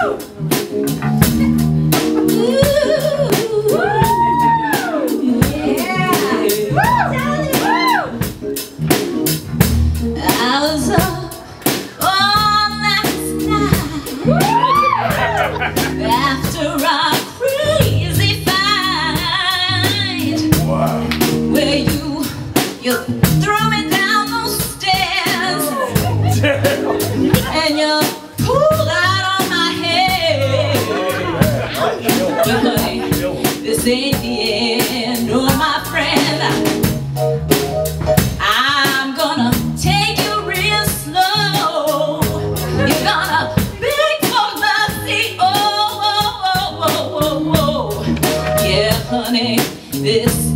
You threw me down those stairs and you pulled out on my head. But honey, this ain't the end, oh my friend. I'm gonna take you real slow. You're gonna beg for mercy, oh, oh, oh, oh, oh, oh. Yeah, honey, this